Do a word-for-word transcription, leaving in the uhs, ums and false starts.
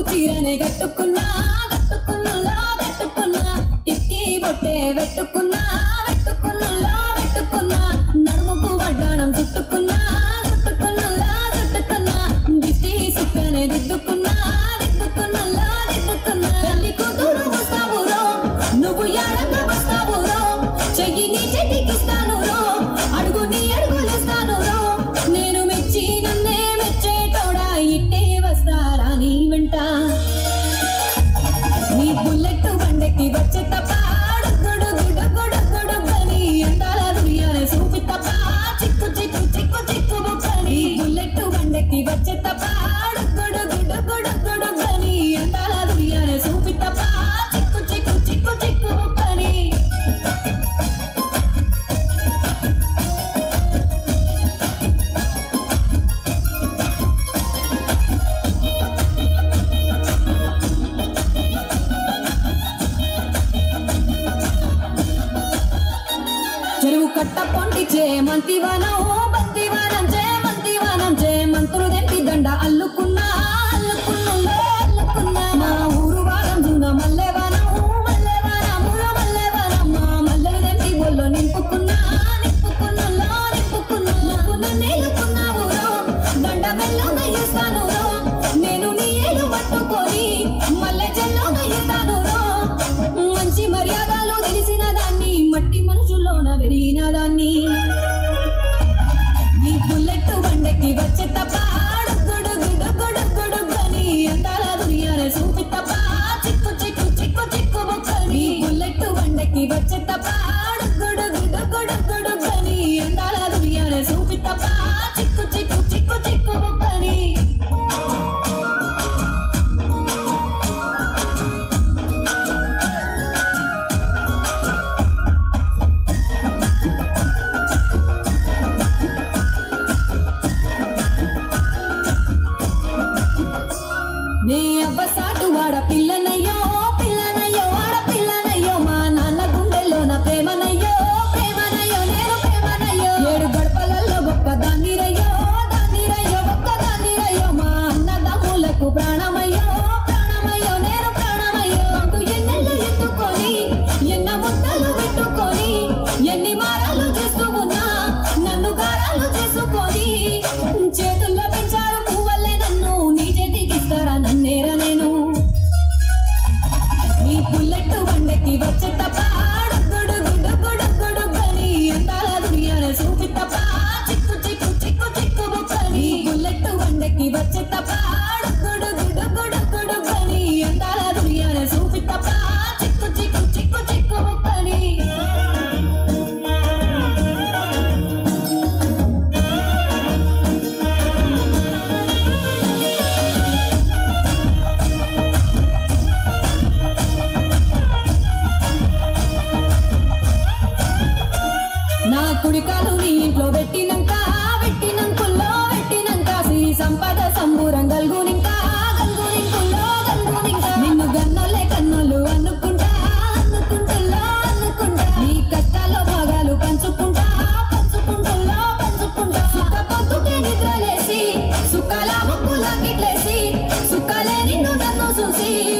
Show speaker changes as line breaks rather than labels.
చీరనే కట్టుకున్నా కట్టుకున్నా కట్టుకున్నా ఇక్కి బొట్టే పెట్టుకున్నా పెట్టుకున్నా పెట్టుకున్నా నడుముకు వడ్డాణం చుట్టుకున్నా చుట్టుకున్నా చుట్టుకున్నా దిష్టి సుక్కనే దిద్దుకున్నా దిద్దుకున్నా దిద్దుకున్నా తల్లి కూతురు వస్తావురో నువ్వు యాడంగా వస్తావురో చెయ్యి నీ చెట్టికిస్తాను రో అడుగు నీ అడుగులేస్తాను రో నేను మెచ్చి నన్నే మెచ్చేటోడా ఇట్టే వస్తారా నీ వెంట నీ బుల్లెట్ బండెక్కి వచ్చే తప్ప గుడు గుడు గుడు గుడు గని అందాల దునియానే చూపి తప్ప చిక్కు చిక్కు చిక్కు చిక్కు బుక్కని బుల్లెట్ బండెక్కి వచ్చే తప్ప గుడు గుడు గుడు గుడు గని అందాల దునియానే చూపి తప్ప చిక్కు చిక్కు చిక్కు చిక్కు బుక్కని చెరువు కట్ట పొంటిచే మంతివనం బంతివనం చే మంతివనం చే మంతులు తెంపి దండ అల్లుకున్నా అల్లుకున్నా అల్లుకున్నా మా ఊరు వారం జూన మల్లెవనం మల్లెవనముల మల్లెవనం మా మల్లెలు తెంపి బొల్లో నింపుకున్నా నింపుకున్నా నింపుకున్నా నువ్వు నేలుకున్నావు దండ మెల్లో నయ్యేస్తాను నేను నీ ఏలు పట్టుకొని మల్లె చెల్లో నయ్యేస్తాను మంచి మర్యాదలు తెలిసిన దాన్ని మట్టి మనుషుల్లోన పెరిగిన దాన్ని నీ బుల్లెట్ బండెక్కి వచ్చే తప్ప గుడు గుడు గుడు గుడు గని అందాల దునియానే చూపి తప్ప చిక్కు చిక్కు చిక్కు చిక్కు బుక్కని బుల్లెట్ బండెక్కి వచ్చే తప్ప గుడు గుడు గుడు గుడు గని అందాల దునియానే చూపి తప్ప చిక్కు చిక్కు చిక్కు చిక్కు బుక్కని నే అవ్వసాటు వాడ పిల్లనయ్యో పిల్లనయ్యో వాడ పిల్లనయ్యో మా నాన్న గుండెల్లో నా ప్రేమనయ్యో ప్రేమనయ్యో నేను ప్రేమనయ్యో ఏడు గడపలలో గొప్ప దాన్నిరయ్యో దాన్నిరయ్యో గొప్ప దాన్నిరయ్యో మా అన్నదమ్ములకు ప్రాణమయ్యో ప్రాణమయ్యో నేను ప్రాణమయ్యో అంటూ ఎన్నెళ్ళు ఎత్తుకొని ఎన్న ముద్దలు పెట్టుకొని ఎన్ని మారాలు చేస్తూ ఉన్నా నన్ను గారాలు చేసుకొని చేతుల్లో పెంచారు పువ్వల్లే నన్ను నీ చేతికిస్తారా నన్నేరా నేను నీ బుల్లెట్ బండెక్కి వచ్చే తప్ప గుడు గుడు గుడు గుడు గని అందాల దునియానే చూపి తప్ప చిక్కు చిక్కు చిక్కు చిక్కు బుక్కని బుల్లెట్ బండెక్కి వచ్చే తప్ప గుడు గుడు గుడు గుడు గని అందాల దునియానే చూపి తప్ప చిక్కు చిక్కు చిక్కు చిక్కు బుక్కని నా కుడికాలు నీ ఇంట్లో పెట్టినంక పెట్టినంకుల్లో పెట్టినంక శ్రీ సంపద సంబూరం గల్గునింకా గల్గునింకుల్లో గల్గునింకా నిన్ను గన్నోలే కన్నులు అనుకుంటా అనుకుంటుల్లో అనుకుంటా నీ కష్టాల్లో భాగాలు పంచుకుంటా పంచుకుంటుల్లో పంచుకుంటా సుఖ పొద్దుకే నిద్రలేసి సుఖాల ముక్కులా గిట్లేసి సుఖాలే నిన్ను నన్ను చూసి